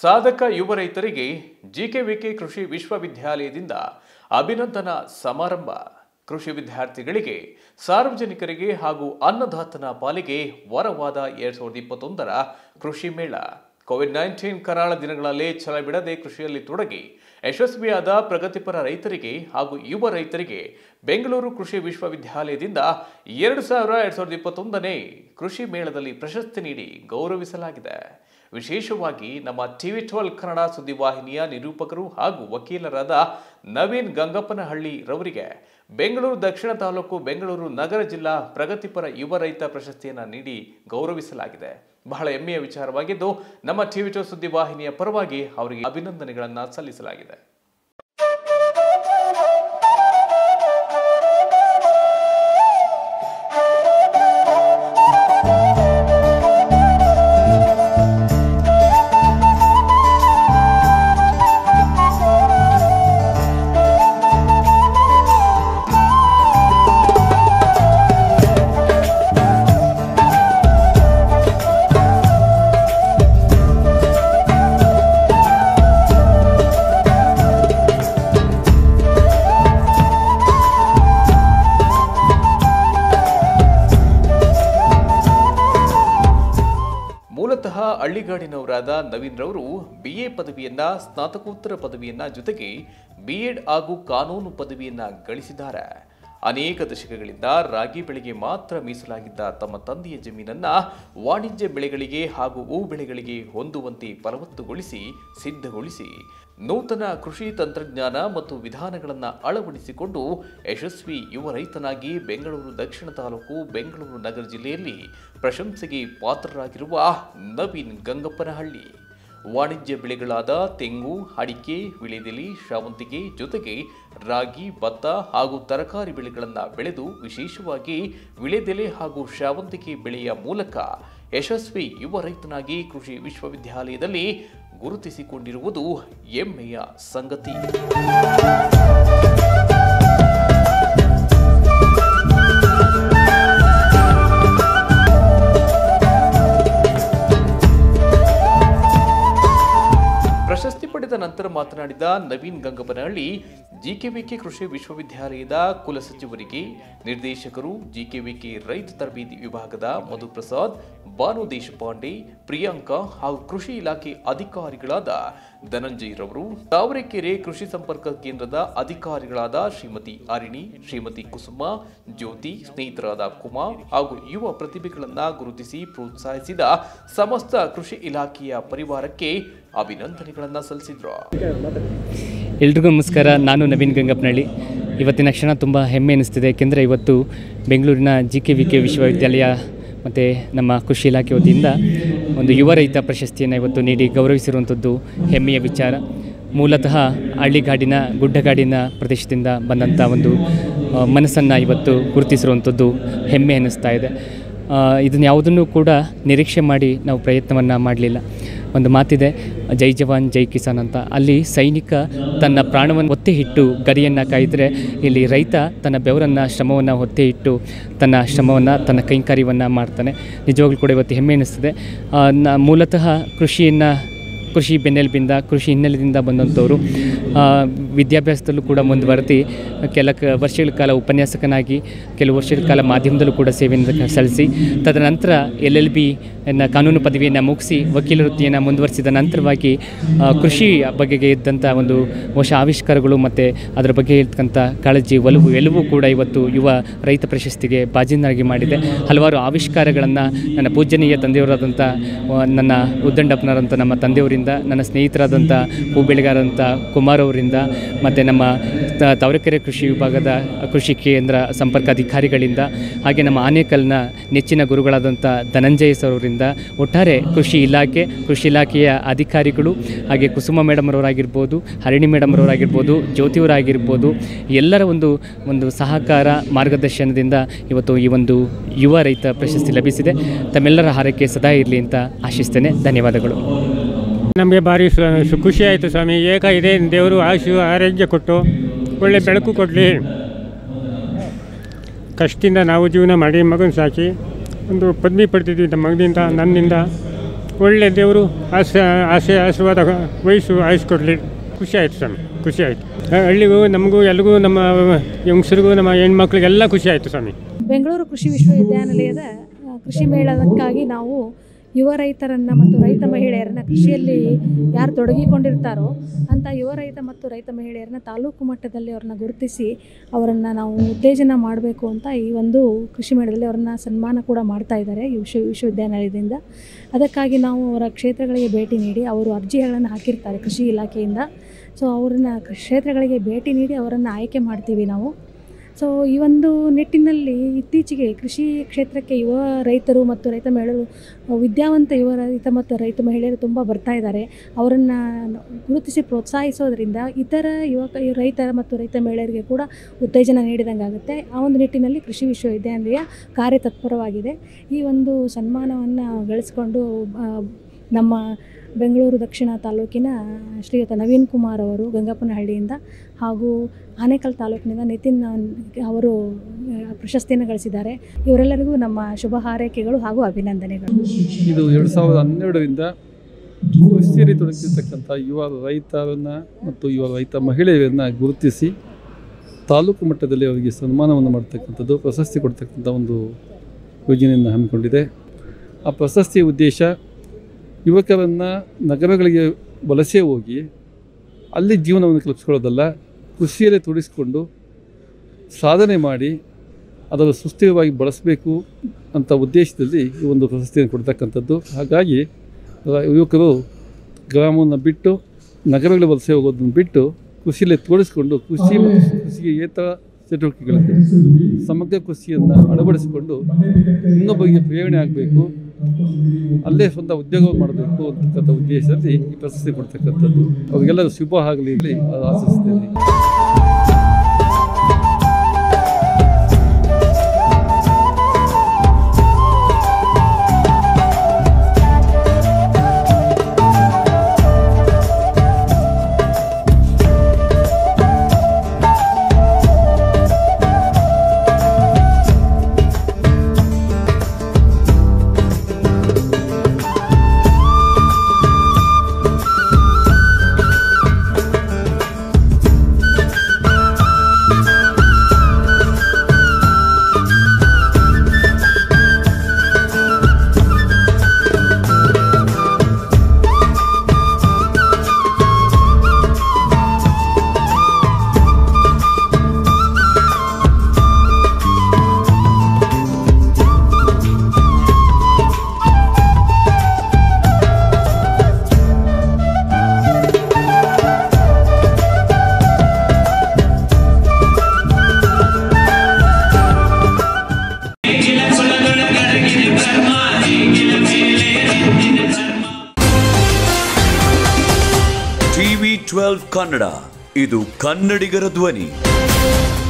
ಸಾಧಕ ಯುವ ರೈತರಿಗೆ ಜಿಕೆವಿಕೆ ಕೃಷಿ ವಿಶ್ವವಿದ್ಯಾಲಯದಿಂದ ಅಭಿನಂದನಾ ಸಮಾರಂಭ. ಕೃಷಿ ವಿದ್ಯಾರ್ಥಿಗಳಿಗೆ, ಸಾರ್ವಜನಿಕರಿಗೆ ಹಾಗೂ ಅನ್ನದಾತನ ಪಾಲಿಗೆ ವರವಾದ 2021ರ ಕೃಷಿ ಮೇಳ. ಕೋವಿಡ್-19 ಕರಾಳ ದಿನಗಳಲ್ಲಿ ಛಲ ಬಿಡದೆ ಕೃಷಿಯಲ್ಲಿ ತೊಡಗಿ ಯಶಸ್ವಿಯಾದ ಪ್ರಗತಿಪರ ರೈತರಿಗೆ ಹಾಗೂ ಯುವ ರೈತರಿಗೆ ಬೆಂಗಳೂರು ಕೃಷಿ ವಿಶ್ವವಿದ್ಯಾಲಯದಿಂದ 2021ನೇ ಕೃಷಿ ಮೇಳದಲ್ಲಿ ಪ್ರಶಸ್ತಿ ನೀಡಿ ಗೌರವಿಸಲಾಗಿದೆ. ವಿಶೇಷವಾಗಿ ನಮ್ಮ TV12 ಕನ್ನಡ ಸುದ್ದಿವಾಹಿನಿಯ ನಿರೂಪಕರು ಹಾಗೂ ವಕೀಲರಾದ ನವೀನ್ ಗಂಗಪ್ಪನಹಳ್ಳಿ ರವರಿಗೆ ಬೆಂಗಳೂರು ದಕ್ಷಿಣ ತಾಲೂಕು ಬೆಂಗಳೂರು ನಗರ ಜಿಲ್ಲಾ ಪ್ರಗತಿಪರ ಯುವ ರೈತ ಪ್ರಶಸ್ತಿಯನ್ನು ನೀಡಿ ಗೌರವಿಸಲಾಗಿದೆ. ಬಹಳ ಹೆಮ್ಮೆಯ ವಿಚಾರವಾಗಿದ್ದು ನಮ್ಮ TV12 ಸುದ್ದಿವಾಹಿನಿಯ ಪರವಾಗಿ ಅವರಿಗೆ ಅಭಿನಂದನೆಗಳನ್ನು ಸಲ್ಲಿಸಲಾಗಿದೆ. ಮೂಲತಃ ಹಳ್ಳಿಗಾಡಿನವರಾದ ನವೀನ್ ರವರು BA ಪದವಿಯನ್ನ, ಸ್ನಾತಕೋತ್ತರ ಪದವಿಯನ್ನ ಜೊತೆಗೆ B.Ed ಹಾಗೂ ಕಾನೂನು ಪದವಿಯನ್ನ ಗಳಿಸಿದ್ದಾರೆ. ಅನೇಕ ದಶಕಗಳಿಂದ ರಾಗಿ ಬೆಳೆಗೆ ಮಾತ್ರ ಮೀಸಲಾಗಿದ್ದ ತಮ್ಮ ತಂದೆಯ ಜಮೀನನ್ನ ವಾಣಿಜ್ಯ ಬೆಳೆಗಳಿಗೆ ಹಾಗೂ ಹೂ ಬೆಳೆಗಳಿಗೆ ಹೊಂದುವಂತೆ ಫಲವತ್ತುಗೊಳಿಸಿ ಸಿದ್ಧಗೊಳಿಸಿ ನೂತನ ಕೃಷಿ ತಂತ್ರಜ್ಞಾನ ಮತ್ತು ವಿಧಾನಗಳನ್ನು ಅಳವಡಿಸಿಕೊಂಡು ಯಶಸ್ವಿ ಯುವ ರೈತನಾಗಿ ಬೆಂಗಳೂರು ದಕ್ಷಿಣ ತಾಲೂಕು ಬೆಂಗಳೂರು ನಗರ ಜಿಲ್ಲೆಯಲ್ಲಿ ಪ್ರಶಂಸೆಗೆ ಪಾತ್ರರಾಗಿರುವ ನವೀನ್ ಗಂಗಪ್ಪನಹಳ್ಳಿ ವಾಣಿಜ್ಯ ಬೆಳೆಗಳಾದ ತೆಂಗು, ಅಡಿಕೆ, ವಿಳೆದೆಲೆ, ಶಾವಂತಿಗೆ ಜೊತೆಗೆ ರಾಗಿ, ಭತ್ತ ಹಾಗೂ ತರಕಾರಿ ಬೆಳೆಗಳನ್ನು ಬೆಳೆದು ವಿಶೇಷವಾಗಿ ವಿಳೆದೆಲೆ ಹಾಗೂ ಶಾವಂತಿಗೆ ಬೆಳೆಯ ಮೂಲಕ ಯಶಸ್ವಿ ಯುವ ರೈತನಾಗಿ ಕೃಷಿ ವಿಶ್ವವಿದ್ಯಾಲಯದಲ್ಲಿ ಗುರುತಿಸಿಕೊಂಡಿರುವುದು ಹೆಮ್ಮೆಯ ಸಂಗತಿ. ಪ್ರಶಸ್ತಿ ಪಡೆದ ನಂತರ ಮಾತನಾಡಿದ ನವೀನ್ ಗಂಗಪ್ಪನಹಳ್ಳಿ, ಜಿಕೆವಿಕೆ ಕೃಷಿ ವಿಶ್ವವಿದ್ಯಾಲಯದ ಕುಲಸಚಿವರಿಗೆ, ನಿರ್ದೇಶಕರು, ಜಿಕೆವಿಕೆ ರೈತ ತರಬೇತಿ ವಿಭಾಗದ ಮಧುಪ್ರಸಾದ್, ಭಾನು ದೇಶಪಾಂಡೆ, ಪ್ರಿಯಾಂಕಾ ಹಾಗೂ ಕೃಷಿ ಇಲಾಖೆ ಅಧಿಕಾರಿಗಳಾದ ಧನಂಜಯ್ ರವರು, ತಾವರೆಕೆರೆ ಕೃಷಿ ಸಂಪರ್ಕ ಕೇಂದ್ರದ ಅಧಿಕಾರಿಗಳಾದ ಶ್ರೀಮತಿ ಅರಿಣಿ, ಶ್ರೀಮತಿ ಕುಸುಮ, ಜ್ಯೋತಿ, ಸ್ನೇಹಿತರಾದ ಕುಮಾರ್ ಹಾಗೂ ಯುವ ಪ್ರತಿಭೆಗಳನ್ನು ಗುರುತಿಸಿ ಪ್ರೋತ್ಸಾಹಿಸಿದ ಸಮಸ್ತ ಕೃಷಿ ಇಲಾಖೆಯ ಪರಿವಾರಕ್ಕೆ ಅಭಿನಂದನೆಗಳನ್ನು ಸಲ್ಲಿಸಿದ್ರು. ಎಲ್ರಿಗೂ ನಮಸ್ಕಾರ. ನಾನು ನವೀನ್ ಗಂಗಪ್ಪನಹಳ್ಳಿ. ಇವತ್ತಿನ ಕ್ಷಣ ತುಂಬ ಹೆಮ್ಮೆ ಅನ್ನಿಸ್ತಿದೆ. ಏಕೆಂದರೆ ಇವತ್ತು ಬೆಂಗಳೂರಿನ ಜಿಕೆವಿಕೆ ವಿಶ್ವವಿದ್ಯಾಲಯ ಮತ್ತು ನಮ್ಮ ಕೃಷಿ ಇಲಾಖೆ ವತಿಯಿಂದ ಒಂದು ಯುವ ರೈತ ಪ್ರಶಸ್ತಿಯನ್ನು ಇವತ್ತು ನೀಡಿ ಗೌರವಿಸಿರುವಂಥದ್ದು ಹೆಮ್ಮೆಯ ವಿಚಾರ. ಮೂಲತಃ ಹಳ್ಳಿಗಾಡಿನ ಗುಡ್ಡಗಾಡಿನ ಪ್ರದೇಶದಿಂದ ಬಂದಂಥ ಒಂದು ಮನಸ್ಸನ್ನು ಇವತ್ತು ಗುರುತಿಸಿರುವಂಥದ್ದು ಹೆಮ್ಮೆ ಅನ್ನಿಸ್ತಾ ಇದೆ. ಇದನ್ನು ಯಾವುದನ್ನು ಕೂಡ ನಿರೀಕ್ಷೆ ಮಾಡಿ ನಾವು ಪ್ರಯತ್ನವನ್ನು ಮಾಡಲಿಲ್ಲ. ಒಂದು ಮಾತಿದೆ, ಜೈ ಜವಾನ್ ಜೈ ಕಿಸಾನ್ ಅಂತ. ಅಲ್ಲಿ ಸೈನಿಕ ತನ್ನ ಪ್ರಾಣವನ್ನು ಒತ್ತೆ ಇಟ್ಟು ಗರಿಯನ್ನು ಕಾಯಿದರೆ, ಇಲ್ಲಿ ರೈತ ತನ್ನ ಬೆವರನ್ನು, ಶ್ರಮವನ್ನು ಒತ್ತೆ ಇಟ್ಟು ತನ್ನ ಶ್ರಮವನ್ನು, ತನ್ನ ಕೈಂಕರ್ಯವನ್ನು ಮಾಡ್ತಾನೆ. ನಿಜವಾಗ್ಲೂ ಕೂಡ ಇವತ್ತು ಹೆಮ್ಮೆ ಅನ್ನಿಸ್ತದೆ. ಮೂಲತಃ ಕೃಷಿ ಬೆನ್ನೆಲುಬಿಂದ, ಕೃಷಿ ಹಿನ್ನೆಲೆಯಿಂದ ಬಂದಂಥವರು ವಿದ್ಯಾಭ್ಯಾಸದಲ್ಲೂ ಕೂಡ ಮುಂದುವರೆದು ಕೆಲ ವರ್ಷಗಳ ಕಾಲ ಉಪನ್ಯಾಸಕನಾಗಿ, ಕೆಲವು ವರ್ಷಗಳ ಕಾಲ ಮಾಧ್ಯಮದಲ್ಲೂ ಕೂಡ ಸೇವೆಯನ್ನು ಸಲ್ಲಿಸಿ, ತದನಂತರ LLB ಕಾನೂನು ಪದವಿಯನ್ನು ಮುಗಿಸಿ ವಕೀಲ ವೃತ್ತಿಯನ್ನು ಮುಂದುವರಿಸಿದ ನಂತರವಾಗಿ ಕೃಷಿ ಬಗೆಗೆ ಇದ್ದಂಥ ಒಂದು ಹೊಸ ಆವಿಷ್ಕಾರಗಳು ಮತ್ತು ಅದರ ಬಗ್ಗೆ ಇರ್ತಕ್ಕಂಥ ಕಾಳಜಿ, ಒಲವು ಎಲ್ಲವೂ ಕೂಡ ಇವತ್ತು ಯುವ ರೈತ ಪ್ರಶಸ್ತಿಗೆ ಬಾಜಿನಾಗಿ ಮಾಡಿದೆ. ಹಲವಾರು ಆವಿಷ್ಕಾರಗಳನ್ನು ನನ್ನ ಪೂಜನೀಯ ತಂದೆಯವರಾದಂಥ ನನ್ನ ಉದ್ದಂಡಪ್ಪನವರಂಥ ನಮ್ಮ ತಂದೆಯವರಿಂದ, ನನ್ನ ಸ್ನೇಹಿತರಾದಂಥ ಹೂ ಬೆಳೆಗಾರಂಥ ಕುಮಾರ್ ಅವರಿಂದ, ಮತ್ತು ನಮ್ಮ ತಾವರೆಕೆರೆ ಕೃಷಿ ವಿಭಾಗದ ಕೃಷಿ ಕೇಂದ್ರ ಸಂಪರ್ಕ ಅಧಿಕಾರಿಗಳಿಂದ, ಹಾಗೆ ನಮ್ಮ ಆನೇಕಲ್ನ ನೆಚ್ಚಿನ ಗುರುಗಳಾದಂಥ ಧನಂಜಯ ಸರ್ ಅವರಿಂದ, ಒಟ್ಟಾರೆ ಕೃಷಿ ಇಲಾಖೆಯ ಅಧಿಕಾರಿಗಳು, ಹಾಗೆ ಕುಸುಮ ಮೇಡಮ್ ಅವರಾಗಿರ್ಬೋದು, ಹರಿಣಿ ಮೇಡಮ್ ಅವರಾಗಿರ್ಬೋದು, ಜ್ಯೋತಿಯವರಾಗಿರ್ಬೋದು, ಎಲ್ಲರ ಒಂದು ಸಹಕಾರ ಮಾರ್ಗದರ್ಶನದಿಂದ ಇವತ್ತು ಈ ಒಂದು ಯುವ ರೈತ ಪ್ರಶಸ್ತಿ ಲಭಿಸಿದೆ. ತಮ್ಮೆಲ್ಲರ ಹಾರೈಕೆ ಸದಾ ಇರಲಿ ಅಂತ ಆಶಿಸ್ತೇನೆ. ಧನ್ಯವಾದಗಳು. ನಮಗೆ ಭಾರಿ ಖುಷಿ ಆಯಿತು ಸ್ವಾಮಿ. ಇದೆ ದೇವರು ಆರೋಗ್ಯ ಕೊಟ್ಟು ಒಳ್ಳೆ ಬೆಳಕು ಕೊಡಲಿ. ಕಷ್ಟದಿಂದ ನಾವು ಜೀವನ ಮಾಡಿ ಮಗನ ಸಾಕಿ ಒಂದು ಪದವಿ ಪಡ್ತಿದ್ವಿ ನಮ್ಮ ಮಗನಿಂದ, ನನ್ನಿಂದ. ಒಳ್ಳೆ ದೇವರು ಆಸೆ ಆಶೀರ್ವಾದ ವಯಸ್ಸು ಆಯಿಸ್ಕೊಡ್ಲಿ. ಖುಷಿ ಆಯಿತು ಸ್ವಾಮಿ, ಖುಷಿ ಆಯಿತು. ಹಳ್ಳಿಗೂ ನಮಗೂ ಎಲ್ರಿಗೂ ನಮ್ಮ ಯಂಗ್ಸ್ರಿಗೂ ನಮ್ಮ ಹೆಣ್ಮಕ್ಳಿಗೆಲ್ಲ ಖುಷಿ ಆಯಿತು ಸ್ವಾಮಿ. ಬೆಂಗಳೂರು ಕೃಷಿ ವಿಶ್ವವಿದ್ಯಾನಿಲಯದ ಕೃಷಿ ಮೇಳದಕ್ಕಾಗಿ ನಾವು ಯುವ ರೈತರನ್ನು ಮತ್ತು ರೈತ ಮಹಿಳೆಯರನ್ನು ಕೃಷಿಯಲ್ಲಿ ಯಾರು ತೊಡಗಿಕೊಂಡಿರ್ತಾರೋ ಅಂಥ ಯುವ ರೈತ ಮತ್ತು ರೈತ ಮಹಿಳೆಯರನ್ನ ತಾಲೂಕು ಮಟ್ಟದಲ್ಲಿ ಅವ್ರನ್ನ ಗುರುತಿಸಿ ಅವರನ್ನು ನಾವು ಉತ್ತೇಜನ ಮಾಡಬೇಕು ಅಂತ ಈ ಒಂದು ಕೃಷಿ ಮೇಳದಲ್ಲಿ ಅವ್ರನ್ನ ಸನ್ಮಾನ ಕೂಡ ಮಾಡ್ತಾ ಇದ್ದಾರೆ ಈ ವಿಶ್ವವಿದ್ಯಾನಿಲಯದಿಂದ. ಅದಕ್ಕಾಗಿ ನಾವು ಅವರ ಕ್ಷೇತ್ರಗಳಿಗೆ ಭೇಟಿ ನೀಡಿ ಅವರು ಅರ್ಜಿಗಳನ್ನು ಹಾಕಿರ್ತಾರೆ ಕೃಷಿ ಇಲಾಖೆಯಿಂದ. ಸೊ ಅವ್ರನ್ನ ಕ್ಷೇತ್ರಗಳಿಗೆ ಭೇಟಿ ನೀಡಿ ಅವರನ್ನು ಆಯ್ಕೆ ಮಾಡ್ತೀವಿ ನಾವು. ಸೊ ಈ ಒಂದು ನಿಟ್ಟಿನಲ್ಲಿ ಇತ್ತೀಚೆಗೆ ಕೃಷಿ ಕ್ಷೇತ್ರಕ್ಕೆ ಯುವ ರೈತರು ಮತ್ತು ರೈತ ಮಹಿಳೆಯರು, ವಿದ್ಯಾವಂತ ಯುವ ರೈತ ಮತ್ತು ರೈತ ಮಹಿಳೆಯರು ತುಂಬ ಬರ್ತಾ ಇದ್ದಾರೆ. ಅವರನ್ನು ಗುರುತಿಸಿ ಪ್ರೋತ್ಸಾಹಿಸೋದ್ರಿಂದ ಇತರ ರೈತರ ಮತ್ತು ರೈತ ಮಹಿಳೆಯರಿಗೆ ಕೂಡ ಉತ್ತೇಜನ ನೀಡಿದಂಗೆ ಆಗುತ್ತೆ. ಆ ಒಂದು ನಿಟ್ಟಿನಲ್ಲಿ ಕೃಷಿ ವಿಶ್ವವಿದ್ಯಾನಿಲಯ ಕಾರ್ಯತತ್ಪರವಾಗಿದೆ. ಈ ಒಂದು ಸನ್ಮಾನವನ್ನು ಗಳಿಸಿಕೊಂಡು ನಮ್ಮ ಬೆಂಗಳೂರು ದಕ್ಷಿಣ ತಾಲೂಕಿನ ಶ್ರೀಯುತ ನವೀನ್ ಕುಮಾರ್ ಅವರು ಗಂಗಪ್ಪನಹಳ್ಳಿಯಿಂದ ಹಾಗೂ ಆನೇಕಲ್ ತಾಲೂಕಿನಿಂದ ನಿತಿನ್ ಅವರು ಪ್ರಶಸ್ತಿಯನ್ನು ಗಳಿಸಿದ್ದಾರೆ. ಇವರೆಲ್ಲರಿಗೂ ನಮ್ಮ ಶುಭ ಹಾರೈಕೆಗಳು ಹಾಗೂ ಅಭಿನಂದನೆಗಳು. ಇದು 2012ರಿಂದ ಕೃಷಿಯಲ್ಲಿ ತೊಡಗಿರ್ತಕ್ಕಂಥ ಯುವ ರೈತರನ್ನು ಮತ್ತು ಯುವ ರೈತ ಮಹಿಳೆಯರನ್ನು ಗುರುತಿಸಿ ತಾಲೂಕು ಮಟ್ಟದಲ್ಲಿ ಅವರಿಗೆ ಸನ್ಮಾನವನ್ನು ಮಾಡ್ತಕ್ಕಂಥದ್ದು, ಪ್ರಶಸ್ತಿ ಕೊಡ್ತಕ್ಕಂಥ ಒಂದು ಯೋಜನೆಯನ್ನು ಹಮ್ಮಿಕೊಂಡಿದೆ. ಆ ಪ್ರಶಸ್ತಿಯ ಉದ್ದೇಶ ಯುವಕರನ್ನು ನಗರಗಳಿಗೆ ವಲಸೆ ಹೋಗಿ ಅಲ್ಲಿ ಜೀವನವನ್ನು ಕಲ್ಪಿಸ್ಕೊಳ್ಳೋದಲ್ಲ, ಕೃಷಿಯಲ್ಲೇ ತೊಡಗಿಸಿಕೊಂಡು ಸಾಧನೆ ಮಾಡಿ ಅದರ ಸುಸ್ಥಿರವಾಗಿ ಬಳಸಬೇಕು ಅಂತ ಉದ್ದೇಶದಲ್ಲಿ ಈ ಒಂದು ಪ್ರಶಸ್ತಿಯನ್ನು ಕೊಡ್ತಕ್ಕಂಥದ್ದು. ಹಾಗಾಗಿ ಯುವಕರು ಗ್ರಾಮವನ್ನು ಬಿಟ್ಟು ನಗರಗಳಿಗೆ ವಲಸೆ ಹೋಗೋದನ್ನು ಬಿಟ್ಟು ಕೃಷಿಯಲ್ಲೇ ತೊಡಗಿಸ್ಕೊಂಡು ಕೃಷಿ ಮತ್ತು ಕೃಷಿಗೆ ಏತರ ಚಟುವಟಿಕೆಗಳಲ್ಲಿ ಸಮಗ್ರ ಕೃಷಿಯನ್ನು ಅಳವಡಿಸಿಕೊಂಡು ಇನ್ನೊಬ್ಬರಿಗೆ ಪ್ರೇರಣೆ ಆಗಬೇಕು, ಅಲ್ಲೇ ಸ್ವಂತ ಉದ್ಯೋಗ ಮಾಡಬೇಕು ಅಂತಕ್ಕಂಥ ಉದ್ದೇಶದಲ್ಲಿ ಈ ಪ್ರಶಸ್ತಿ ಕೊಡ್ತಕ್ಕಂಥದ್ದು. ಅವರಿಗೆಲ್ಲರೂ ಶುಭ ಆಗಲಿ ಇಲ್ಲಿ ಆಶಿಸ್ತೇನೆ. TV12 ಕನ್ನಡ, ಇದು ಕನ್ನಡಿಗರ ಧ್ವನಿ.